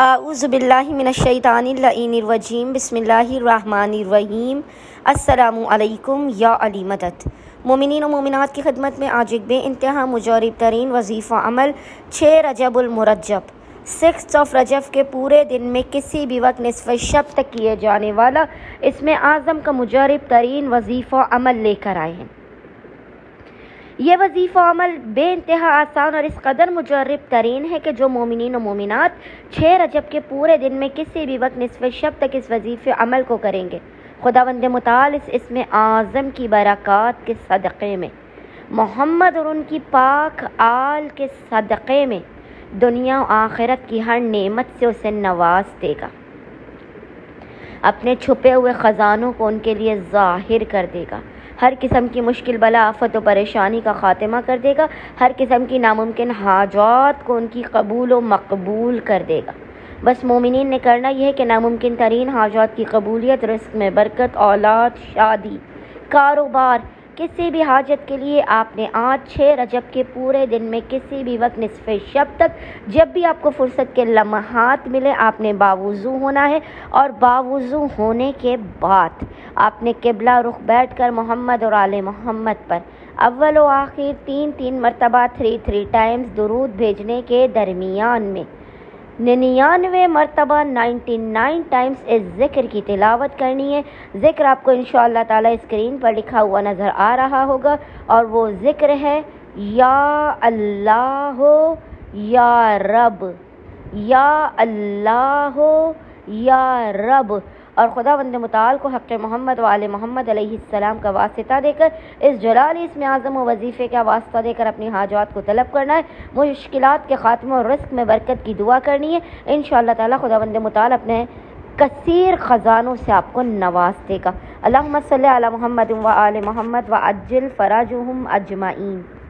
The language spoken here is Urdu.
اعوذ باللہ من الشیطان اللعین الرجیم بسم اللہ الرحمن الرحیم السلام علیکم یا علی مدد۔ مومنین و مومنات کی خدمت میں آج ایک بے انتہا مجرب ترین وظیفہ عمل 6 رجب المرجب 6 رجب کے پورے دن میں کسی بھی وقت نصف شب تک کیے جانے والا اس میں اعظم کا مجرب ترین وظیفہ عمل لے کر آئے ہیں۔ یہ وظیفہ عمل بے انتہا آسان اور اس قدر مجرب ترین ہے کہ جو مومنین و مومنات 6 رجب کے پورے دن میں کسی بھی وقت نصف شب تک اس وظیفے عمل کو کریں گے، خداوند متعال اس میں اعظم کی برکات کے صدقے میں، محمد اور ان کی پاک آل کے صدقے میں دنیا و آخرت کی ہر نعمت سے اسے نواز دے گا، اپنے چھپے ہوئے خزانوں کو ان کے لیے ظاہر کر دے گا، ہر قسم کی مشکل بلا آفت و پریشانی کا خاتمہ کر دے گا، ہر قسم کی ناممکن حاجات کو ان کی قبول و مقبول کر دے گا۔ بس مومنین نے کرنا یہ ہے کہ ناممکن ترین حاجات کی قبولیت، رزق میں برکت، اولاد، شادی، کاروبار، کسی بھی حاجت کے لیے آپ نے آج 6 رجب کے پورے دن میں کسی بھی وقت نصف شب تک جب بھی آپ کو فرصت کے لمحات ملے آپ نے باوضو ہونا ہے، اور باوضو ہونے کے بعد آپ نے قبلہ رخ بیٹھ کر محمد اور آل محمد پر اول و آخر 3 مرتبہ 3 ٹائمز درود بھیجنے کے درمیان میں 99 مرتبہ 99 ٹائمز اس ذکر کی تلاوت کرنی ہے۔ ذکر آپ کو انشاءاللہ تعالی اسکرین پر لکھا ہوا نظر آ رہا ہوگا، اور وہ ذکر ہے یا اللہ یا رب، یا اللہ یا رب، اور خداوند متعال کو حق محمد و آل محمد علیہ السلام کا واسطہ دے کر اس جلالی اسم اعظم و وظیفے کا واسطہ دے کر اپنی حاجات کو طلب کرنا ہے، مشکلات کے خاتمے اور رزق میں برکت کی دعا کرنی ہے۔ انشاءاللہ تعالی خداوند متعال اپنے کثیر خزانوں سے آپ کو نواز دے گا۔ اللہم صلی علی محمد و آل محمد و عجل فرجہم اجمعین۔